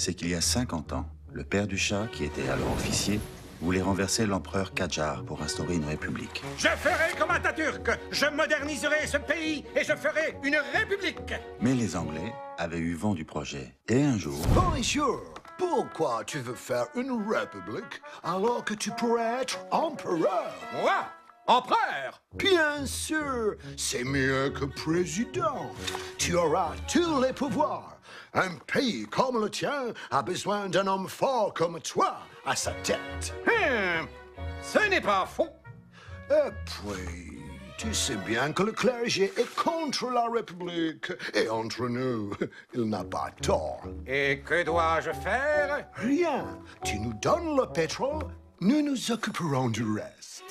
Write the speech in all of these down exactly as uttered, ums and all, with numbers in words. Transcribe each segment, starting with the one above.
c'est qu'il y a cinquante ans, le père du Shah, qui était alors officier, voulait renverser l'empereur Kadjar pour instaurer une république. Je ferai comme Atatürk. Je moderniserai ce pays et je ferai une république. Mais les Anglais avaient eu vent du projet. Et un jour... Oh, monsieur, pourquoi tu veux faire une république alors que tu pourrais être empereur? Moi? Empereur? Bien sûr, c'est mieux que président. Tu auras tous les pouvoirs. Un pays comme le tien a besoin d'un homme fort comme toi à sa tête. Hum, ce n'est pas faux. Et puis, tu sais bien que le clergé est contre la République. Et entre nous, il n'a pas tort. Et que dois-je faire? Rien. Tu nous donnes le pétrole, nous nous occuperons du reste.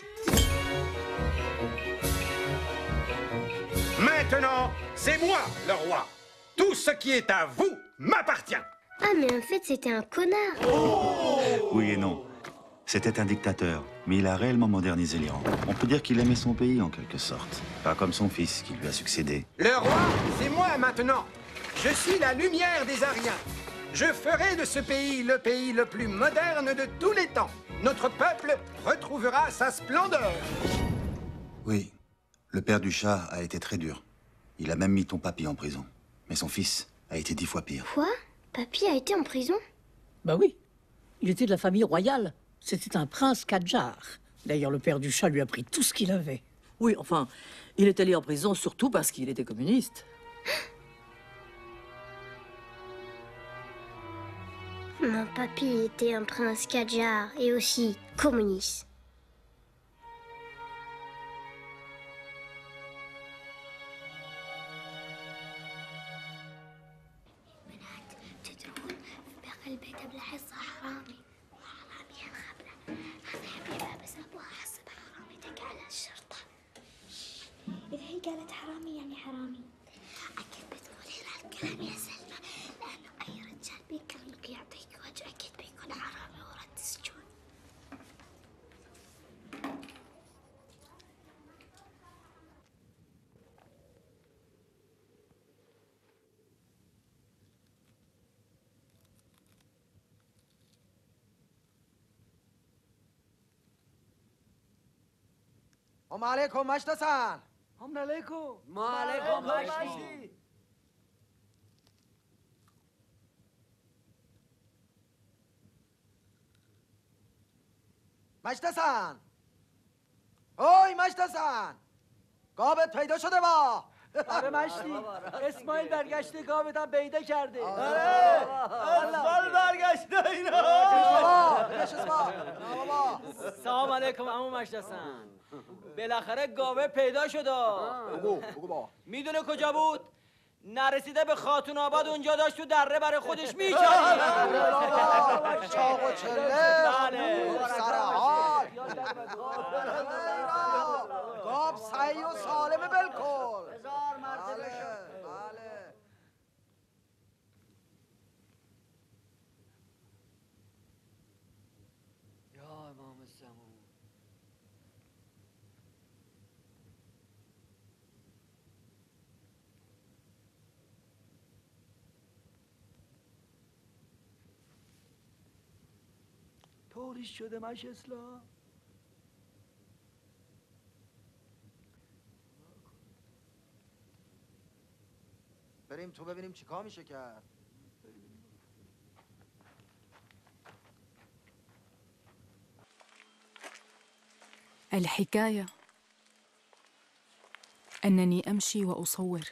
Maintenant, c'est moi le roi. Tout ce qui est à vous m'appartient. Ah, mais en fait, c'était un connard. Oh oui et non. C'était un dictateur, mais il a réellement modernisé l'Iran. On peut dire qu'il aimait son pays en quelque sorte. Pas comme son fils qui lui a succédé. Le roi, c'est moi maintenant. Je suis la lumière des Ariens. Je ferai de ce pays le pays le plus moderne de tous les temps. Notre peuple retrouvera sa splendeur. Oui, le père du Shah a été très dur. Il a même mis ton papy en prison. Mais son fils a été dix fois pire. Quoi? Papy a été en prison? Bah oui. Il était de la famille royale. C'était un prince Kadjar. D'ailleurs, le père du Shah lui a pris tout ce qu'il avait. Oui, enfin, il est allé en prison surtout parce qu'il était communiste. Mon papy était un prince Kadjar et aussi communiste. إذا هي قالت حرامي يعني حرامي. أكيد بتقولي لها الكلام يا سلمى، لأنه أي رجال بيكلمك يعطيك وجه أكيد بيكون حرامي ورد السجون. هم عليكم مشتسان. هم عليكم. ما عليكم مشتي. مشتسان. اوی مشتسان. گاوت پیدا شده با. آره مشتی. اسماعیل برگشته گاوت هم پیدا کرده. آره. اسماعیل برگشته اینا. سلام علیکم عمو مشتسن. بالاخره گاوه پیدا شده. بگو بگو با. میدونه کجا بود؟ نرسیده به خاتون آباد اونجا داشت تو دره برای خودش میچنید. چاق و چله. بله. سرحال. گاب سعی و سالم بالکل. هزار مرتبه شد. بله. یا امام زمان. طوریش شده مش اسلام. بریم تو ببینیم چیکار میشه کرد. الحكاية أنني أمشي وأصور.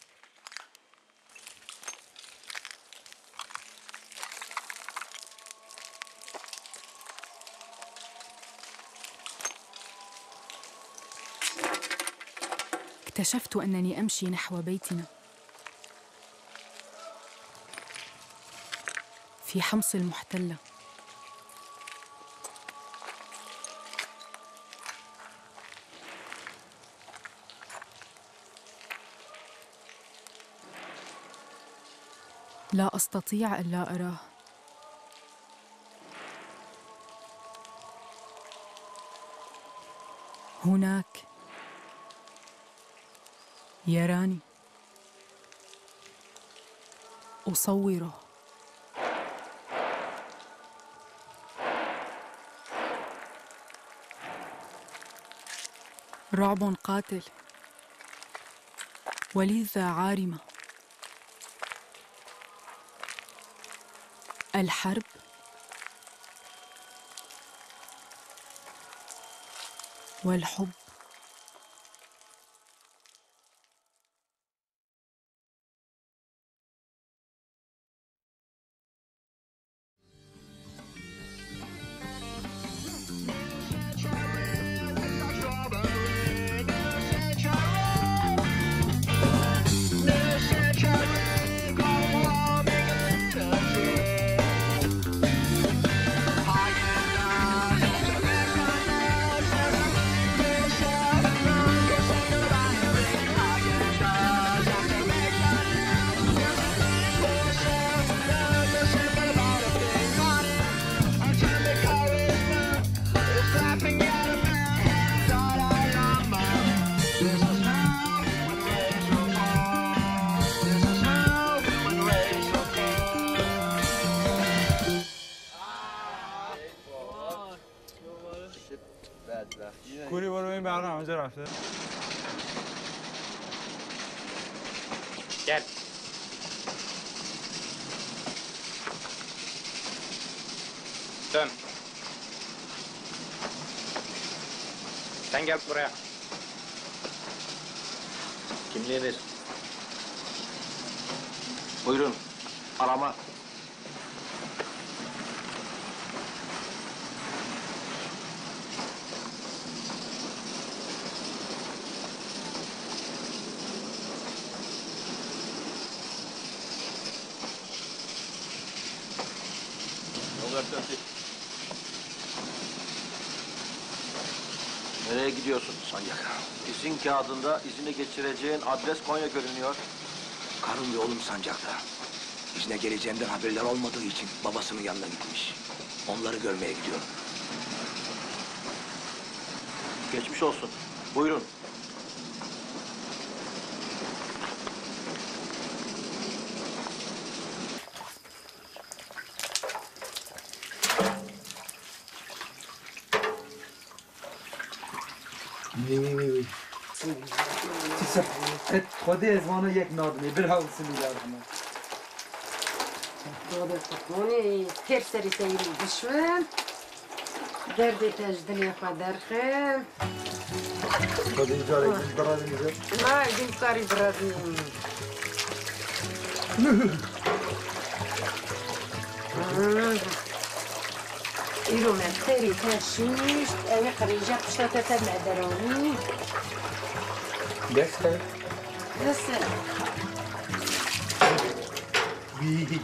اكتشفت أنني أمشي نحو بيتنا في حمص المحتلة. لا أستطيع ألا أراه. هناك يراني أصوره. رعب قاتل ولذة عارمة. الحرب والحب. کوری برو این برقه همونجا رفته. گل dön. Sen gel buraya. Kimliğiniz? Buyurun. Arama. Nereye gidiyorsun Sancak? İzin kağıdında izine geçireceğin adres Konya görünüyor. Karım ve oğlum Sancak'ta. İzne geleceğimden haberler olmadığı için babasının yanına gitmiş. Onları görmeye gidiyorum. Geçmiş olsun. Buyurun. وی وی وی وی خود ازوانو یک نادمی بر حوصی میگردم خود خونی تر سری سیری بشمن درد تجدنی خود درخم خود ایجاره ایجاره براد میزه ما ایدیم کاری براد ایرو من خیلی تشیشت اوی خریجه پشتا تا معدرانی دست خیلی؟ دست بی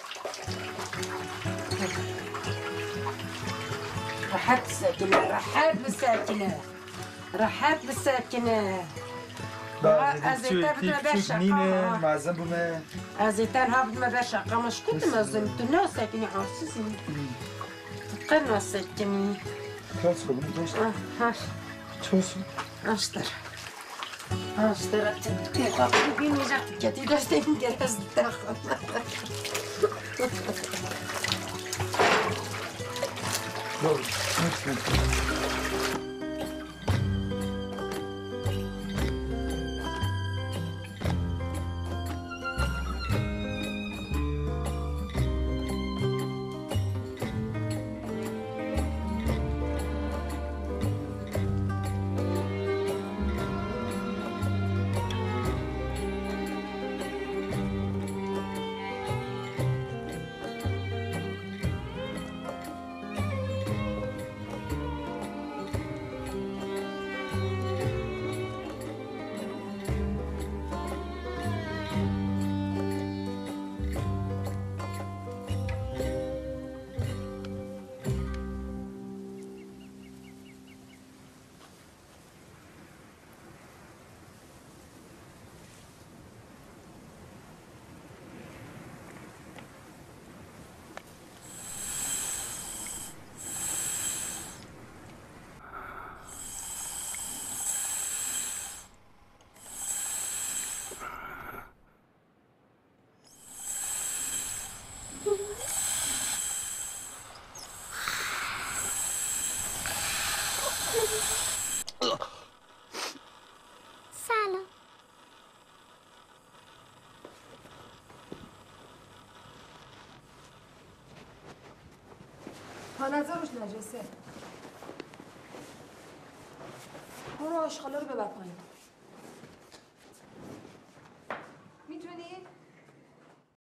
رحب بالساكنة رحب بالساكنة رحب بالساكنة ازيتان بتما برشا نينة معزم بما ازيتان هابط ما برشا قمش كنت مزمت الناس ساكنة عرسسي قلنا ساكنة تاسو بني داشت هاش تاسو اشتر اشتر تبكي قاطي بيني جات كتي داشت انجلس تاخذ Doğru. Lütfen. نظرش نجسه برو اشغاله رو ببر پایین